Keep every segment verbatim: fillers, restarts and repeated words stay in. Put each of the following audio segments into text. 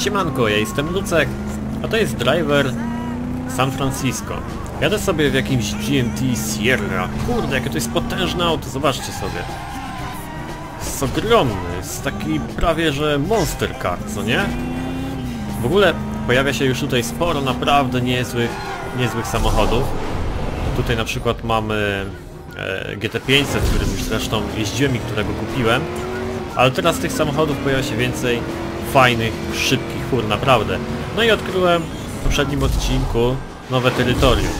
Siemanko, ja jestem Lucek, a to jest driver San Francisco. Jadę sobie w jakimś G M T Sierra. Kurde, jakie to jest potężne auto, zobaczcie sobie. Jest ogromny, jest taki prawie, że monster car, co nie? W ogóle pojawia się już tutaj sporo naprawdę niezłych, niezłych samochodów. Tutaj na przykład mamy e, G T pięćset, którym już zresztą jeździłem i którego kupiłem. Ale teraz tych samochodów pojawia się więcej fajnych, szybkich fur, naprawdę. No i odkryłem w poprzednim odcinku nowe terytorium.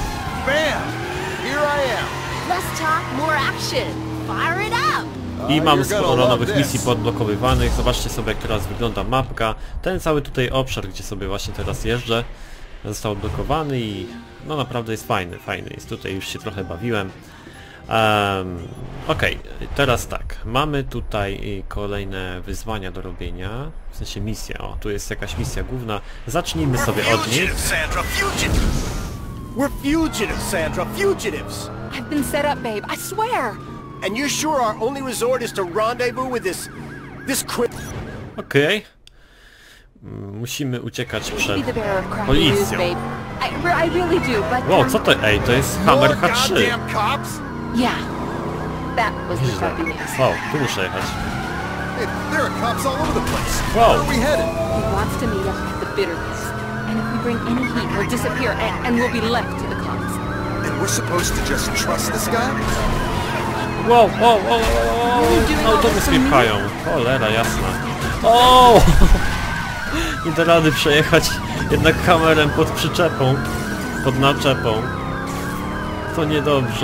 I mam sporo nowych misji podblokowywanych. Zobaczcie sobie, jak teraz wygląda mapka. Ten cały tutaj obszar, gdzie sobie właśnie teraz jeżdżę, został odblokowany i no naprawdę jest fajny, fajny jest. Tutaj już się trochę bawiłem. Um, Okej, okay, teraz tak, mamy tutaj kolejne wyzwania do robienia, w sensie misja, o, tu jest jakaś misja główna, zacznijmy sobie od niej. We're fugitives, Sandra, fugitives! I've been set up, babe, I swear! And you're sure our only resort is to rendezvous with this... this cri- Okej. Okay. Musimy uciekać przed policją. Wow, co to? Ej, to jest Hammer H trzy. Yeah, that was the crappy news. Wow, tu muszę jechać. Hey, there are cops all over the place. Wow. Where are we headed? He wants to meet us at the Bitterness, and if we bring any heat, we'll disappear, and, and we'll be left to the cops. And we're supposed to just trust this guy? Wow, wow, wow, wow. Autobus mnie pchają. Cholera, jasna. O! Nie da rady przejechać jednak Hammerem pod przyczepą, pod naczepą. To niedobrze.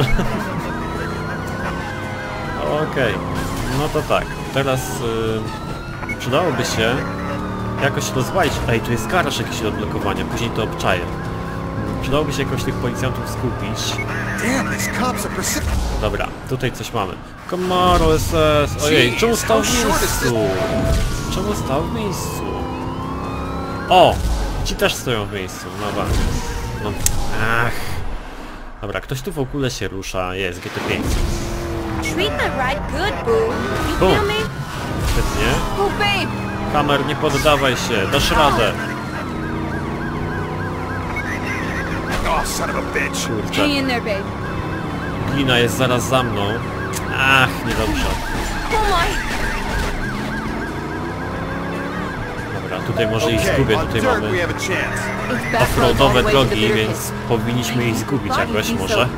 Okej, okay. No to tak, teraz yy, przydałoby się jakoś rozwalić. Ej, tu jest garaż jakiś do odblokowania, później to obczaję. Przydałoby się jakoś tych policjantów skupić. Dobra, tutaj coś mamy. Komaro S S. Ojej, czemu stał w miejscu? Czemu stał w miejscu? O! Ci też stoją w miejscu, no bardzo. No, ach. Dobra, ktoś tu w ogóle się rusza. Jest, G T pięćset. Bum! Świetnie. Hammer, nie poddawaj się, dasz radę. Kurczę. Glina jest zaraz za mną. Ach, niedobrze. Dobra, tutaj może ich zgubię, tutaj mamy offroadowe drogi, więc powinniśmy ich zgubić jakoś może.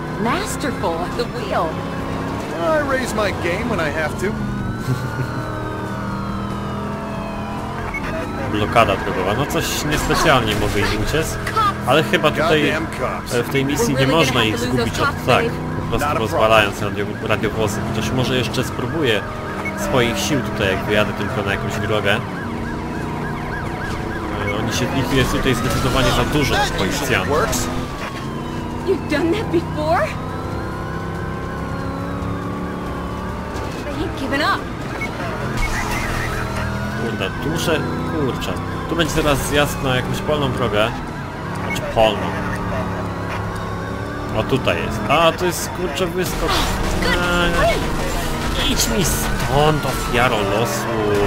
Blokada drogowa, no coś niespecjalnie mogę im uciec, ale chyba tutaj w tej misji nie można ich zgubić od tak, po prostu rozwalając radio, radiowozy, chociaż może jeszcze spróbuję swoich sił tutaj, jak wyjadę tylko na jakąś drogę. Oni się, ich jest tutaj zdecydowanie za dużo z policjantów. Kurde, tu muszę... kurczę. Tu będzie teraz zjazd na jakąś polną drogę. Znaczy polną. O, tutaj jest. A, to jest, kurczę, wyskok. A, idź mi stąd, ofiaro losu.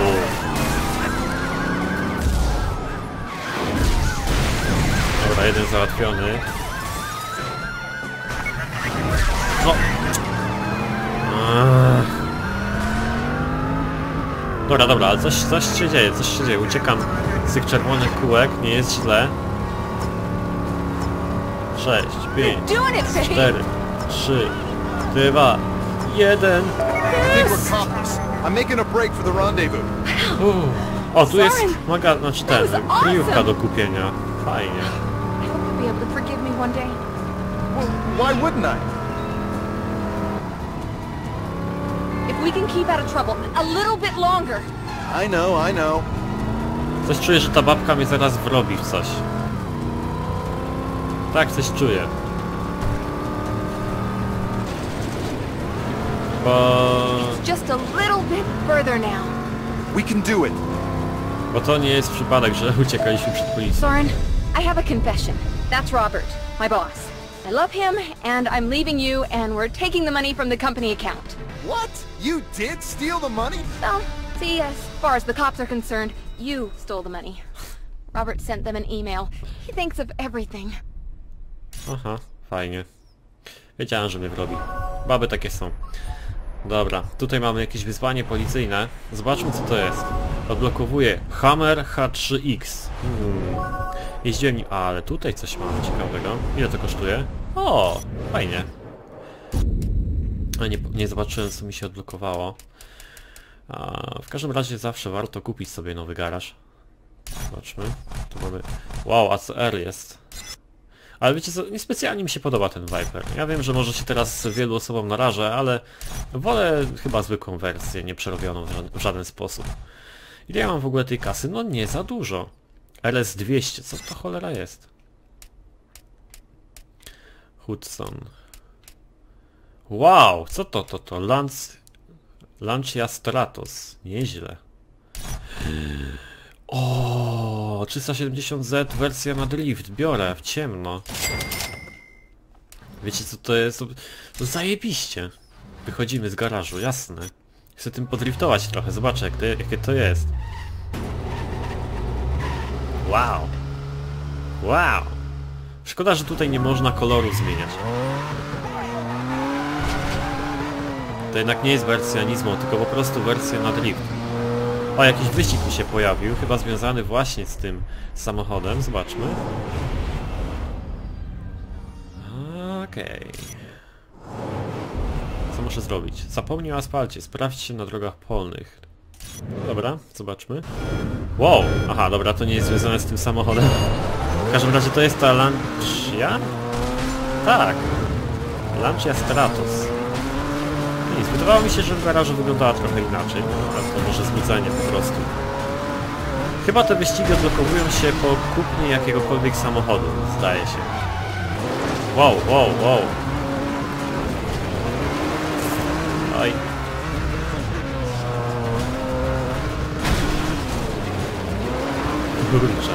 Dobra, jeden załatwiony. No. Ach. Dobra, dobra, ale coś, coś się dzieje, coś się dzieje. Uciekam z tych czerwonych kółek, nie jest źle. sześć, pięć, cztery, trzy, dwa, jeden. O, tu jest maga, znaczy ten, kryjówka do kupienia. Fajnie. Why wouldn't I? If we can keep out of trouble a little bit longer. I know, I know. Coś czuję, że ta babka mnie zaraz wrobi w coś. Tak, coś czuję. Bo... It's just a little bit further now. We can do it. Bo to nie jest przypadek, że uciekaliśmy przed policją. Soren, I have a confession. That's Robert, my boss. I love him, and I'm leaving you, and we're taking the money from the company account. What? You did steal the money? Well, see, as far as the cops are concerned, you stole the money. Robert sent them an email. He thinks of everything. Aha, fajnie. Wiedziałem, że mnie wrobi. Baby takie są. Dobra, tutaj mamy jakieś wyzwanie policyjne. Zobaczmy, co to jest. Odblokowuję Hammer H trzy X. Hmm. Jeździłem nim... A, ale tutaj coś mamy ciekawego. Ile to kosztuje? O, fajnie. A nie, nie zobaczyłem, co mi się odblokowało. A, w każdym razie zawsze warto kupić sobie nowy garaż. Zobaczmy. Tu mamy... Wow, A C R jest. Ale wiecie co, niespecjalnie mi się podoba ten Viper. Ja wiem, że może się teraz wielu osobom narażę, ale wolę chyba zwykłą wersję, nie przerobioną w żaden, w żaden sposób. Ile ja mam w ogóle tej kasy? No nie za dużo. L S dwieście, co to cholera jest? Hudson. Wow, co to to to? Lance... Lancia Stratos. Nieźle. O, trzysta siedemdziesiąt Z wersja na drift. Biorę w ciemno. Wiecie co to jest? To zajebiście. Wychodzimy z garażu, jasne. Chcę tym podriftować trochę, zobaczę jak to, jakie to jest. Wow. Wow. Szkoda, że tutaj nie można koloru zmieniać. To jednak nie jest wersja Nismo, tylko po prostu wersja na drift. O, jakiś wyścig mi się pojawił, chyba związany właśnie z tym samochodem. Zobaczmy. Okej. Okay. Co muszę zrobić? Zapomnij o asfalcie, sprawdźcie na drogach polnych. Dobra, zobaczmy. Wow! Aha, dobra, to nie jest związane z tym samochodem. W każdym razie to jest ta Lancia? Tak. Lancia Stratos. Nic, wydawało mi się, że w garażu wyglądała trochę inaczej, ale to może złudzenie po prostu. Chyba te wyścigi odblokowują się po kupnie jakiegokolwiek samochodu, zdaje się. Wow, wow, wow. Oj. Kurczę.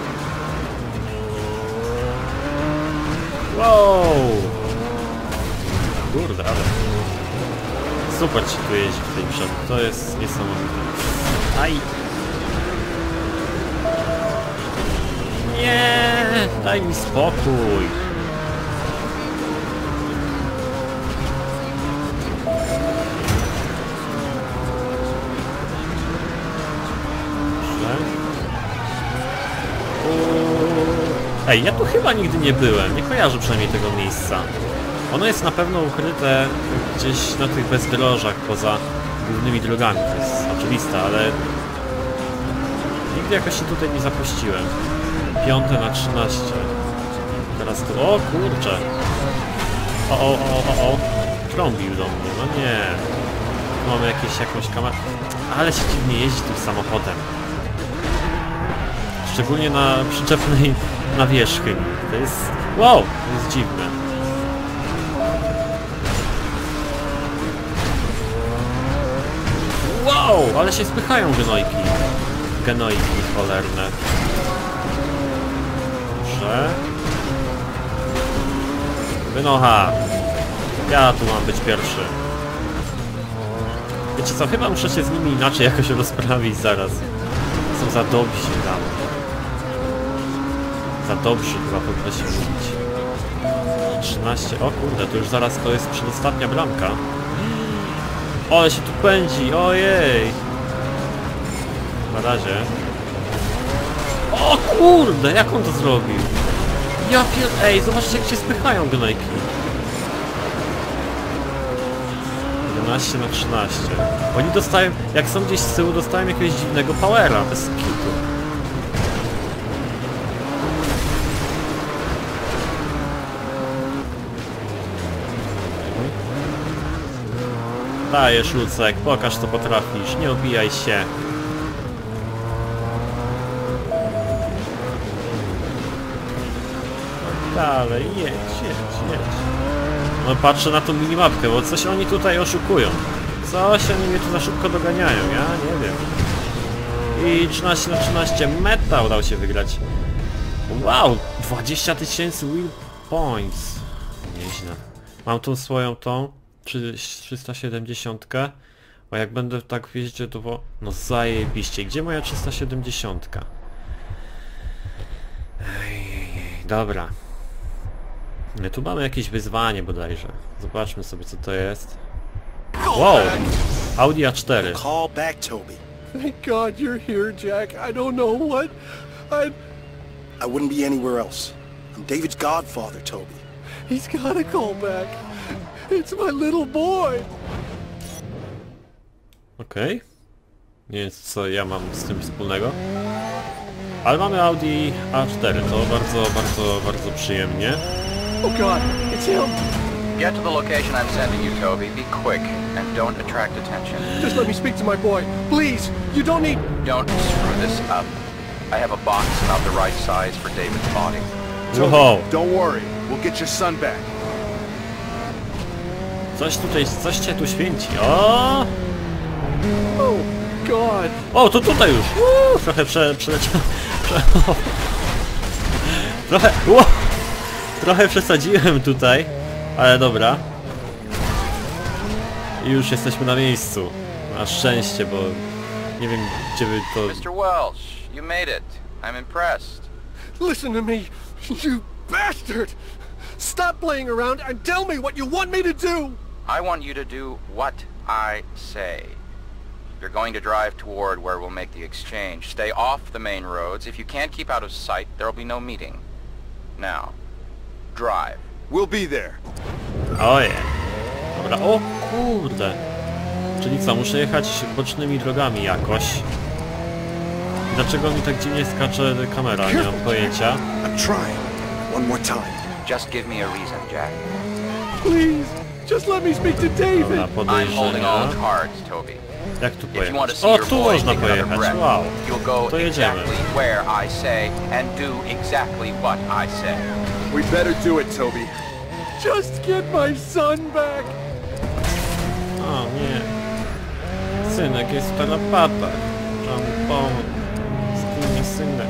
Wow. Kurde, ale... Super ci tu jeździ w tej grze, to jest niesamowite. Aj! Nie, daj mi spokój. Dobrze. Ej, ja tu chyba nigdy nie byłem, nie kojarzę przynajmniej tego miejsca. Ono jest na pewno ukryte gdzieś na tych bezdrożach poza głównymi drogami, to jest oczywiste, ale nigdy jakoś się tutaj nie zapuściłem. Piąte na trzynaście. Teraz tu... O kurczę! O, o, o, o, o! Trąbił do mnie, no nie! Tu mamy jakieś, jakąś kamerę... Ale się dziwnie jeździ tym samochodem. Szczególnie na przyczepnej nawierzchni. To jest... Wow! To jest dziwne. Wow, ale się spychają genojki. Genojki cholerne. Dobrze. Wynocha. Ja tu mam być pierwszy. Wiecie co, chyba muszę się z nimi inaczej jakoś rozprawić zaraz. Są za dobrzy tam. Za dobrzy chyba powinno się mówić. trzynaście. O kurde, to już zaraz to jest przedostatnia bramka. O, ale się tu pędzi, ojej! Na razie. O kurde, jak on to zrobił? Ja pier... Ej, zobaczcie jak się spychają gnojki. jedenaście na trzynaście. Oni dostają, jak są gdzieś z tyłu, dostają jakiegoś dziwnego powera, bez kitu. Dajesz, Lucek, pokaż co potrafisz, nie obijaj się. Dalej, jedź, jedź, jedź. No patrzę na tą minimapkę, bo coś oni tutaj oszukują. Coś oni mnie tu za szybko doganiają, ja nie wiem. I trzynaście na trzynaście, meta udało się wygrać. Wow, dwadzieścia tysięcy wheel points. Nieźle. Mam tą swoją tą. trzysta siedemdziesiąt, bo jak będę tak wiedzieć, to... No zajebiście. Gdzie moja trzysta siedemdziesiąt? Dobra. Tu mamy jakieś wyzwanie bodajże. Zobaczmy sobie co to jest. Wow! Audi A cztery. Call back, Toby. Thank God you're here, Jack. I don't know what... I... I wouldn't be anywhere else. I'm David's godfather, Toby. He's gotta call back. It's my little boy. Okej. Okay. Nie wiem co ja mam z tym wspólnego. Ale mamy Audi A cztery, to bardzo, bardzo, bardzo przyjemnie. Oh God, it's him. Get to the location I'm sending you, Toby. Be quick and don't attract attention. Just let me speak to my boy. Please, you don't need... Don't screw this up. I have a box about the right size for David's body. Wow. Don't worry. We'll get your son back. Coś tutaj, coś cię tu święci. O! Oh God. O, to tutaj już! Uuu, trochę prze, przeleciałem. Prze, trochę... Uuu, trochę przesadziłem tutaj. Ale dobra. I już jesteśmy na miejscu. Na szczęście, bo... Nie wiem, gdzie by to... mister Welsh, you made it. I'm impressed. Listen to me, you bastard. Stop playing around and tell me what you want me to do. I want you to do what I say. You're going to drive toward where we'll make the exchange. Stay off the main roads. If you can't keep out of sight, there'll be no meeting. Now, drive. We'll be there. Oje. Dobra, o kurde. Czyli co, muszę jechać bocznymi drogami jakoś. Dlaczego mi tak dziwnie skacze kamera? Nie mam pojęcia. I'm trying. One more time. Just give me a reason, Jack. Please, just let me speak to David. Dobra, I'm holding all podejrzenia. the cards, Toby. Jak tu If you want to pojechać? see O, your tu boy można take another pojechać, breath, wow. you'll go To jedziemy. exactly where I say and do exactly what I say. We better do it, Toby. Just get my son back. O nie. Synek jest w tarapatach. Trzeba mu pomóc. Zginie synek.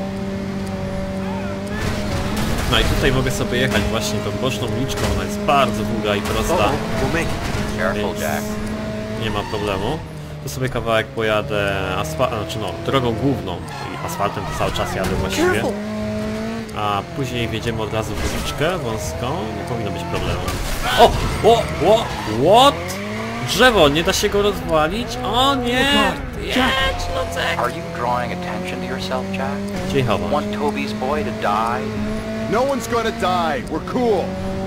No i tutaj mogę sobie jechać właśnie tą boczną uliczką. Ona jest bardzo długa i prosta. We'll make it. Careful, Więc Jack. nie ma problemu. Tu sobie kawałek pojadę asfaltem, znaczy no, drogą główną i asfaltem to cały czas jadę właściwie. Careful. A później wjedziemy od razu w uliczkę wąską, nie powinno być problemu. O! O! O! What? Drzewo, nie da się go rozwalić? O nie! Jedź, Lucek! Are you drawing attention to yourself, Jack? Gdzie chowasz? Want Toby's boy to die? No one's gonna die. We're cool.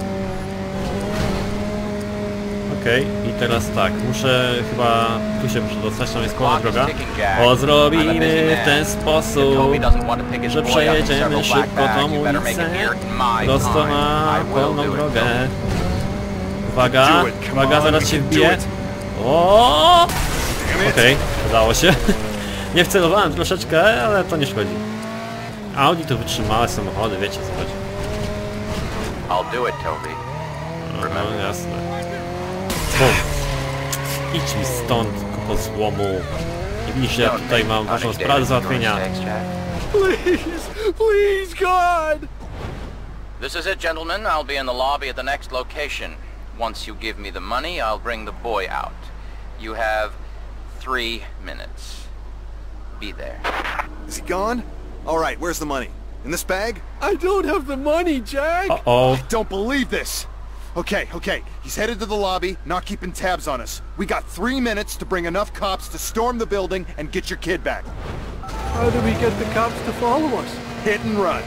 Okej, okay, i teraz tak, muszę chyba tu się muszę dostać, tam jest kolejna droga. O, zrobimy w ten sposób, że przejedziemy szybko tą ulicę, prosto na pełną drogę. Uwaga, uwaga, zaraz się wbije. O! Okej, okay, udało się. Nie wcelowałem troszeczkę, ale to nie szkodzi. Audi to wytrzymałe samochody, wiecie co chodzi. I'll do it, Toby. No, jasne. Bum. Idź mi stąd, kupo złomu. Nie widzisz, że ja tutaj mam waszą sprawę do załatwienia. Please, please, God. This is it, gentlemen. I'll be in the lobby at the next location. Once you give me the money, I'll bring the boy out. You have three minutes. Be there. Is he gone? All right, where's the money? In this bag? I don't have the money, Jack. Uh-oh. I don't believe this. Okay, okay. He's headed to the lobby, not keeping tabs on us. We got three minutes to bring enough cops to storm the building and get your kid back. How do we get the cops to follow us? Hit and run.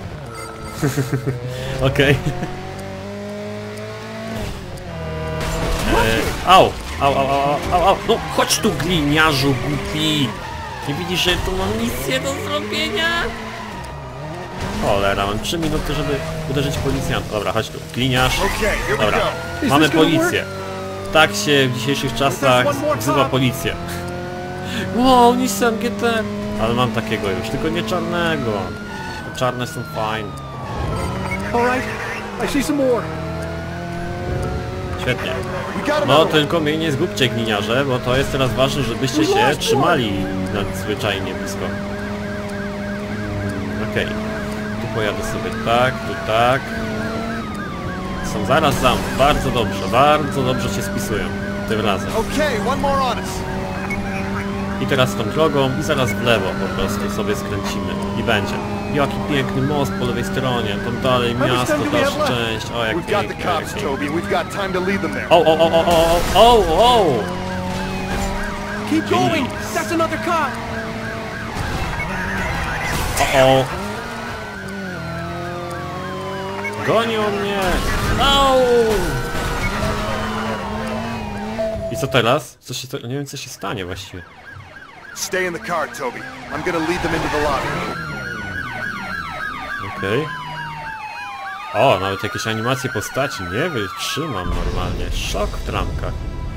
Okej. Eee, au, au, au, au, au, au. No chodź tu, gliniarzu głupi. Nie widzisz, że tu mam misję do zrobienia? Cholera, mam trzy minuty, żeby uderzyć policjanta. Dobra, chodź tu, gliniarz. Okay, here we Dobra, go. mamy policję. Tak się w dzisiejszych czasach wzywa policję. Wow, Nissan G T. Ale mam takiego już, tylko nie czarnego. Czarne są fajne. All right, I see some more. Świetnie. We got him No out. tylko mnie nie zgubcie, gliniarze, bo to jest teraz ważne, żebyście się trzymali nadzwyczajnie blisko. Okej. Okay. Tu pojadę sobie tak, tu tak. Są zaraz za mną. Bardzo dobrze, bardzo dobrze się spisują. Tym razem. Okay, one more on us. I teraz tą drogą i zaraz w lewo po prostu sobie skręcimy. I będzie. Jaki piękny most po lewej stronie, tam dalej miasto, dalsza część, o jak We've got the pięknie, cops, jak pięknie. Toby, and we've got time to lead them there. O, o, o, o, o, o, o, o! Keep going! Jeez. That's another cop! O, o! Gonią mnie! Au! I co teraz? Co się, nie wiem co się stanie właściwie. Stay in the car, Toby. I'm gonna lead them into the lobby. Okej. Okay. O, nawet jakieś animacje postaci, nie wytrzymam normalnie. Szok w tramkach.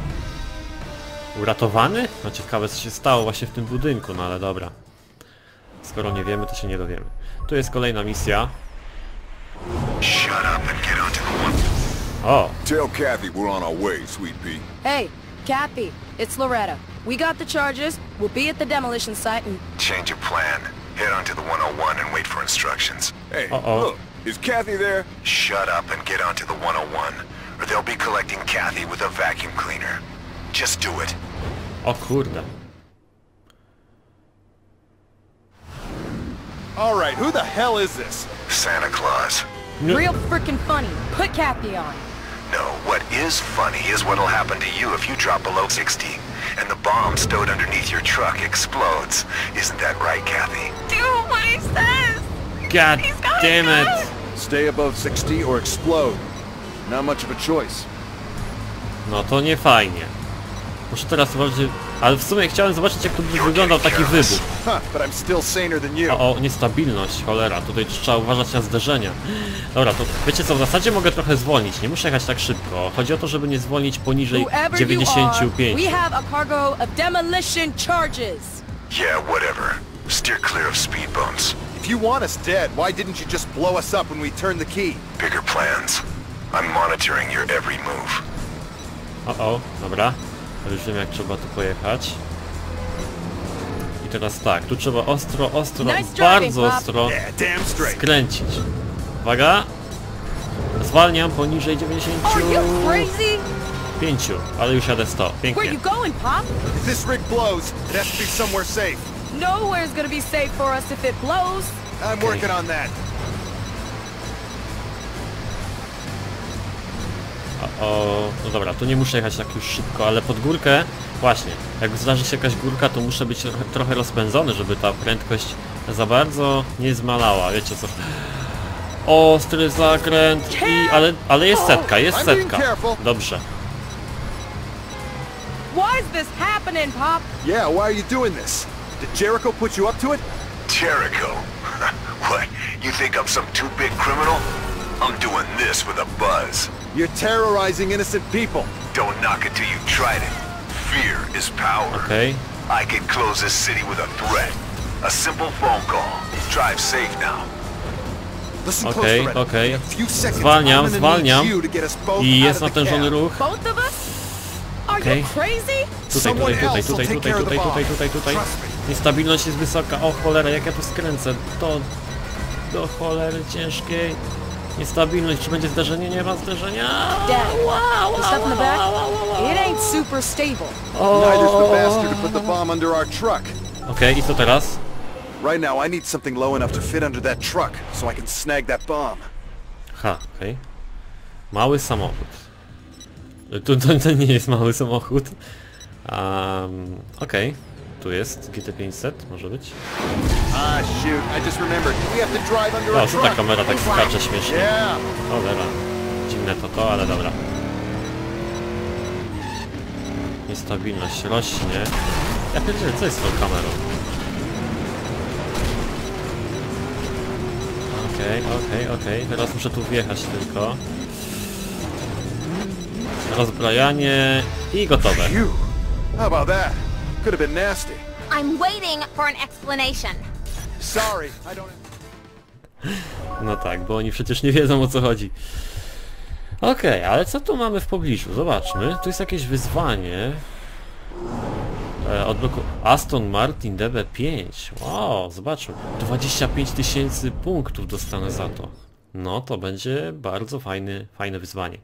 Uratowany? No ciekawe co się stało właśnie w tym budynku, no ale dobra. Skoro nie wiemy, to się nie dowiemy. Tu jest kolejna misja. Shut up and get onto the one. O! Tell Kathy we're on our way, Sweet Pea. Hey, Kathy, it's Loretta. We got the charges. We'll be at the demolition site and... Change of plan. Head onto the one oh one and wait for instructions. Hey, Uh-oh. look, is Kathy there? Shut up and get onto the one oh one, or they'll be collecting Kathy with a vacuum cleaner. Just do it. O kurde. All right, who the hell is this? Santa Claus. Real freaking funny. Put Kathy on. No, what is funny is what'll happen to you if you drop below sixty, and the bomb stowed underneath your truck explodes. Isn't that right, Kathy? Do what he says! God He's gotta damn go! it! Stay above sixty or explode. Not much of a choice. No to nie fajnie. Muszę teraz zobaczyć... Ale w sumie chciałem zobaczyć jak to by wyglądał taki wybuch. Huh, but I'm still saner than you. O, o, niestabilność, cholera, tutaj trzeba uważać na zderzenia. Dobra, to wiecie co, w zasadzie mogę trochę zwolnić, nie muszę jechać tak szybko. Chodzi o to, żeby nie zwolnić poniżej Whoever you dziewięćdziesiąt are, pięć. we have a cargo of demolition charges. Yeah, whatever. Steer clear of speed bumps. If you want us dead, why didn't you just blow us up when we turned the key? Bigger plans. I'm monitoring your every move. O, o, dobra. Już wiem jak trzeba tu pojechać. I teraz tak, tu trzeba ostro, ostro, Nice driving, bardzo Bob. ostro Yeah, damn straight. skręcić. Uwaga! Zwalniam poniżej dziewięćdziesiąt Are you crazy? pięć, ale już jadę sto. Where Pięknie. you going, Pop? If this rig blows, it has to be somewhere safe. Nowhere's gonna be safe for us if it blows. I'm working on that. O, o, no dobra, tu nie muszę jechać tak już szybko, ale pod górkę, właśnie, jak zdarzy się jakaś górka, to muszę być trochę, trochę rozpędzony, żeby ta prędkość za bardzo nie zmalała, wiecie co. Ostry zakręt i... ale, ale jest setka, jest setka. Dobrze. Why is this happening, Pop? Yeah, why are you doing this? Did Jericho put you up to it? Jericho? What, you think I'm some two-bit criminal? I'm doing this with a buzz. You're terrorizing innocent people. Don't knock it till you've tried it. Fear is power. Okej. I can close this city with a threat. A simple phone call. Drive safe now. Listen Okej, close, Loretta. okej. In a few seconds, Zwalniam, I'm gonna zwalniam. need you to get us both I out jest of the natężony cab. ruch. Both of us? Are Okay. you crazy? Tutaj, Someone tutaj, tutaj, else tutaj, will tutaj, take care of the tutaj, tutaj, bomb. tutaj, tutaj. Trust me. Niestabilność jest wysoka. O cholera, jak ja tu skręcę. To... do cholery ciężkiej. Niestabilność, czy będzie zderzenie? Nie ma zderzenia. Dad, Wow, the stuff in the wow, back, wow, wow, wow. it ain't super stable. Neither's the bastard who put the bomb under our truck. Okej, i co teraz? Right now, I need something low enough to fit under that truck, so I can snag that bomb. Ha, okej. Mały samochód. Tu to, to nie jest mały samochód. Um, okej. Tu jest G T pięćset, może być. Ah, shoot, I just remembered. We have to drive under O, our co ta truck. kamera tak skacze śmiesznie. Yeah. Cholera. Dziwne to to, ale dobra. Niestabilność rośnie. Ja pierdzielę, co jest z tą kamerą? Okej, okej, okej. Teraz muszę tu wjechać tylko. Rozbrajanie i gotowe. Phew. How about that? Could have been nasty. I'm waiting for an explanation. Sorry, I don't... No tak, bo oni przecież nie wiedzą o co chodzi. Okej, ale co tu mamy w pobliżu? Zobaczmy. Tu jest jakieś wyzwanie. E, odbloku... Aston Martin D B pięć. Wow, zobaczmy. dwadzieścia pięć tysięcy punktów dostanę za to. No to będzie bardzo fajny, fajne wyzwanie.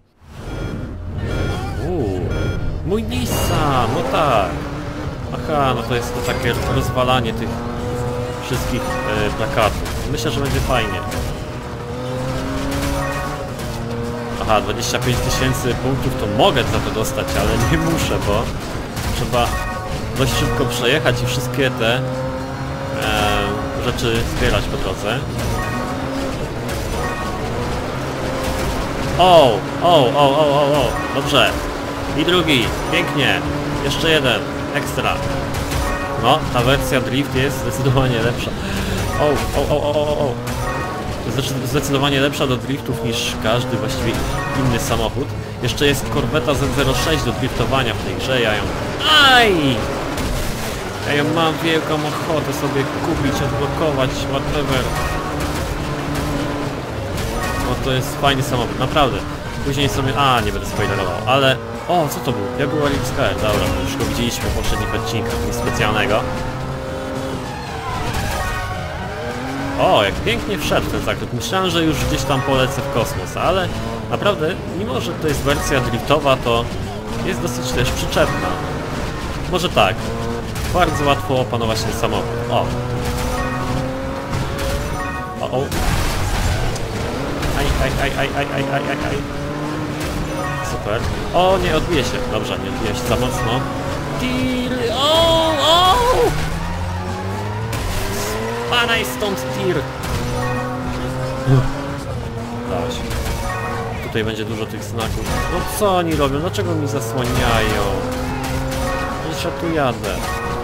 Uuu, mój Nissan, no tak. Aha, no to jest to takie rozwalanie tych wszystkich e, plakatów. Myślę, że będzie fajnie. Aha, dwadzieścia pięć tysięcy punktów to mogę za to dostać, ale nie muszę, bo trzeba dość szybko przejechać i wszystkie te e, rzeczy zbierać po drodze. O, o, o, o, o, o, dobrze. I drugi, pięknie. Jeszcze jeden, ekstra. No, ta wersja Drift jest zdecydowanie lepsza. O, o, o, o, o, o. Zdecydowanie lepsza do driftów niż każdy właściwie inny samochód. Jeszcze jest Corvetta Z zero sześć do driftowania w tej grze, ja ją... Aj! Ja ją mam wielką ochotę sobie kupić, odblokować, whatever. No to jest fajny samochód, naprawdę. Później sobie... A, nie będę spoilerował, ale... O, co to był? Jaguar X K R, dobra, już go widzieliśmy w poprzednich odcinkach, nic specjalnego. O, jak pięknie wszedł ten zakręt. Myślałem, że już gdzieś tam polecę w kosmos, ale naprawdę, mimo że to jest wersja driftowa, to jest dosyć też przyczepna. Może tak. Bardzo łatwo opanować ten samochód. O! O, o! Aj, aj, aj, aj, aj, aj, aj, aj, aj. Super. O, nie, odbije się. Dobrze, nie odbije się za mocno. Tir! O, o! Spadaj stąd, tir! Udało się. Tutaj będzie dużo tych znaków. No co oni robią? Dlaczego mi zasłaniają? Przecież ja tu jadę.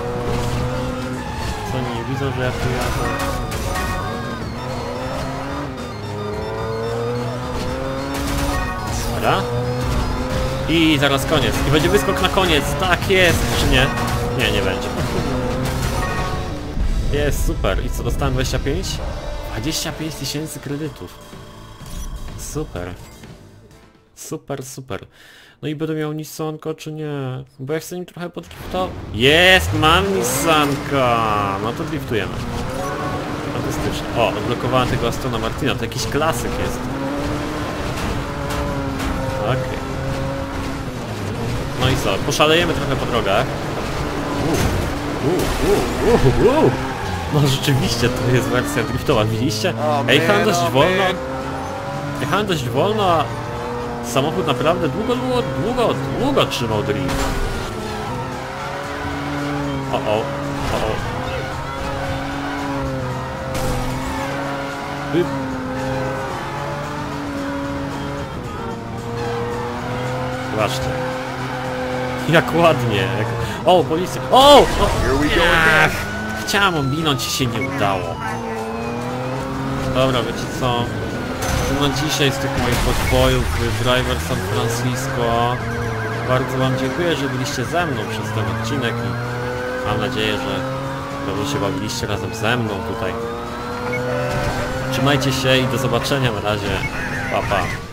Co oni nie widzą, że ja tu jadę? Dobra. I zaraz koniec. I będzie wyskok na koniec. Tak jest, czy nie? Nie, nie będzie. Jest, super. I co, dostałem dwadzieścia pięć? dwadzieścia pięć tysięcy kredytów. Super. Super, super. No i będę miał Nissanka, czy nie? Bo ja chcę nim trochę podriftować. Jest, mam Nissanka! No to driftujemy. Fantastycznie. O, odblokowałem tego Astona Martina. To jakiś klasyk jest. Okej. Okay. No i co? Poszalejemy trochę po drogach. Uuu, uuu, uuu, uuu. No rzeczywiście, to jest wersja driftowa, widzieliście? Ja jechałem dość wolno. Jechałem dość wolno, a samochód naprawdę długo, długo, długo, długo trzymał drift. O, o, o, o. Hyp. Zobaczcie. Jak ładnie. Jak... O, policja. O! O! Ach, chciałem ominąć i się nie udało. Dobra, wiecie co? To na dzisiaj z tych moich podbojów w Driver San Francisco. Bardzo wam dziękuję, że byliście ze mną przez ten odcinek i mam nadzieję, że dobrze się bawiliście razem ze mną tutaj. Trzymajcie się i do zobaczenia na razie. Pa, pa.